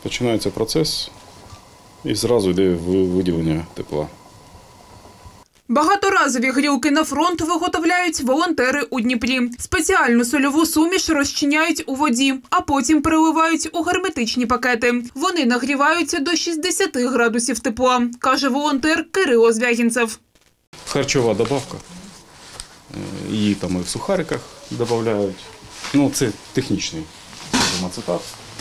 Починається процес і одразу йде виділення тепла. Багаторазові грілки на фронт виготовляють волонтери у Дніпрі. Спеціальну сольову суміш розчиняють у воді, а потім переливають у герметичні пакети. Вони нагріваються до 60 градусів тепла, каже волонтер Кирило Звягінцев. Харчова добавка. Її там і в сухариках додають. Це технічний ацетат.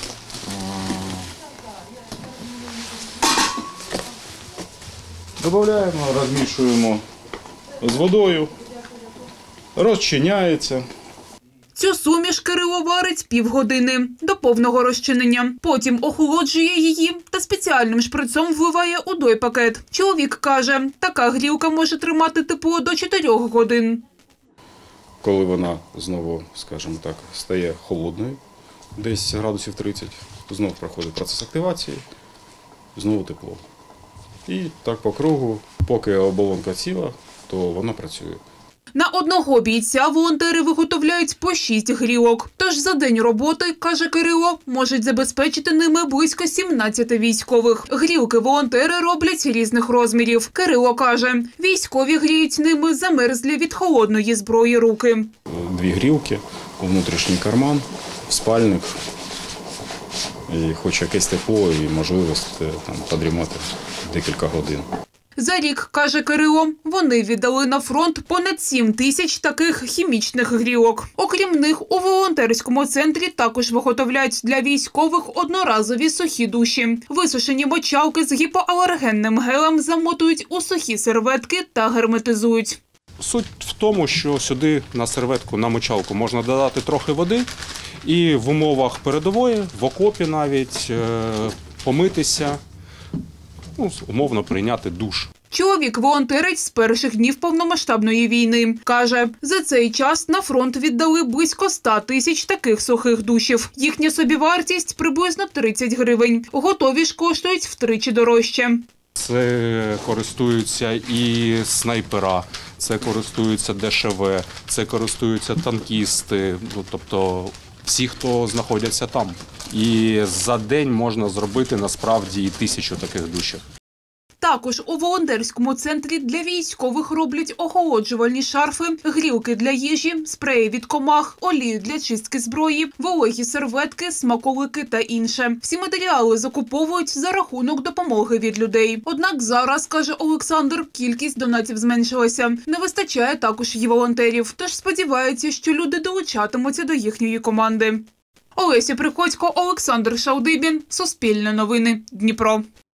Додаємо, розмішуємо з водою, розчиняється. Цю суміш Кирило варить півгодини до повного розчинення. Потім охолоджує її та спеціальним шприцом вливає у дой-пакет. Чоловік каже, така грілка може тримати тепло до 4 годин. Коли вона знову, скажімо так, стає холодною, десь градусів 30, знову проходить процес активації, знову тепло. І так по кругу, поки оболонка ціла, то вона працює. На одного бійця волонтери виготовляють по 6 грілок. Тож за день роботи, каже Кирило, можуть забезпечити ними близько 17 військових. Грілки волонтери роблять різних розмірів. Кирило каже, військові гріють ними замерзлі від холодної зброї руки. 2 грілки, у внутрішній карман, в спальник. І хоч якесь тепло і можливість подрімати декілька годин. За рік, каже Кирило, вони віддали на фронт понад 7 тисяч таких хімічних грілок. Окрім них, у волонтерському центрі також виготовляють для військових одноразові сухі душі. Висушені мочалки з гіпоалергенним гелем замотують у сухі серветки та герметизують. Суть в тому, що сюди на серветку, на мочалку можна додати трохи води і в умовах передової, в окопі навіть, помитися, умовно прийняти душ. Чоловік волонтерить з перших днів повномасштабної війни. Каже, за цей час на фронт віддали близько 100 тисяч таких сухих душів. Їхня собівартість приблизно 30 гривень. Готові ж коштують втричі дорожче. Це користуються і снайпера, це користуються ДШВ, це користуються танкісти, тобто всі, хто знаходяться там. І за день можна зробити насправді і 1000 таких душів. Також у волонтерському центрі для військових роблять охолоджувальні шарфи, грілки для їжі, спреї від комах, олію для чистки зброї, вологі серветки, смаколики та інше. Всі матеріали закуповують за рахунок допомоги від людей. Однак зараз, каже Олександр, кількість донатів зменшилася. Не вистачає також і волонтерів. Тож сподіваються, що люди долучатимуться до їхньої команди. Олеся Приходько, Олександр Шалдибін. Суспільне новини. Дніпро.